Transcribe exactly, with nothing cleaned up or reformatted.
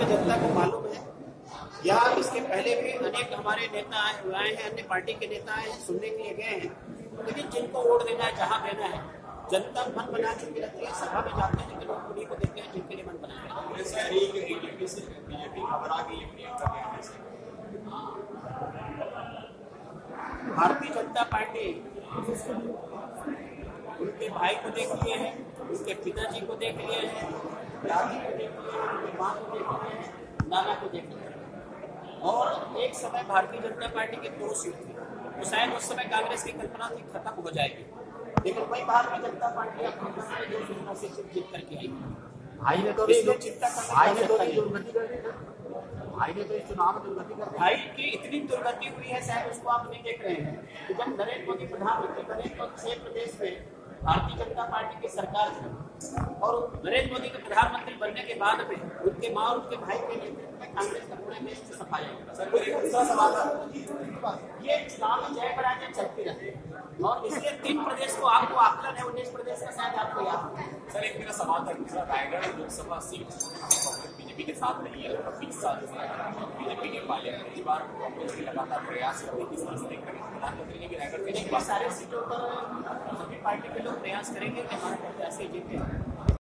जनता को मालूम है, या इसके पहले भी अनेक हमारे नेता आए हैं, अन्य पार्टी के नेता आए हैं, सुनने के लिए गए हैं, लेकिन जिनको वोट देना है, जहाँ देना है, जनता मन बना चुकी रहती है। सभा में जाते हैं लेकिन लोग उन्हीं को देते हैं जिनके लिए मन बनाया है। भारतीय जनता पार्टी उनके भाई को देख लिए हैं, उनके पिताजी को देख लिए हैं, दादी को देख लिए हैं, उनकी माँ को देख लिए हैं, नाना को देख लिए हैं। और एक समय भारतीय जनता पार्टी के दो सीट थी, तो शायद उस समय कांग्रेस की कल्पना थी खत्म हो जाएगी, लेकिन वही भारतीय जनता पार्टी अपनी सीट जीत करके आई। भाई ने तो चिंता भाई ने तो दुर्गति कर दी, भाई ने तो इस चुनाव में दुर्गति कर दी। भाई की इतनी दुर्गति हुई है, शायद उसको आप नहीं देख रहे हैं कि जब नरेंद्र मोदी प्रधानमंत्री बने तो छह प्रदेश में भारतीय जनता पार्टी की सरकार थी, और नरेंद्र मोदी के प्रधानमंत्री बनने के बाद में उनके माँ और उनके भाई के नेतृत्व में कांग्रेस का पूरे देश में सफाया। ये चुनाव में जय पराजय चलती रहती है, और इसलिए तीन प्रदेश को आपको आकलन है, उन्नीस प्रदेश का शायद आपको याद है। सर एक मेरा सवाल था, रायगढ़ लोकसभा सीट बीजेपी के साथ रही है लगभग बीस साल से, बीजेपी के पाले पहली बार कांग्रेस के लगातार प्रयास करने की समझते करें प्रधानमंत्री ने भी रायगढ़ के सारे सीटों पर सभी पार्टी के लोग प्रयास करेंगे कि हमारे प्रत्याशी जीते।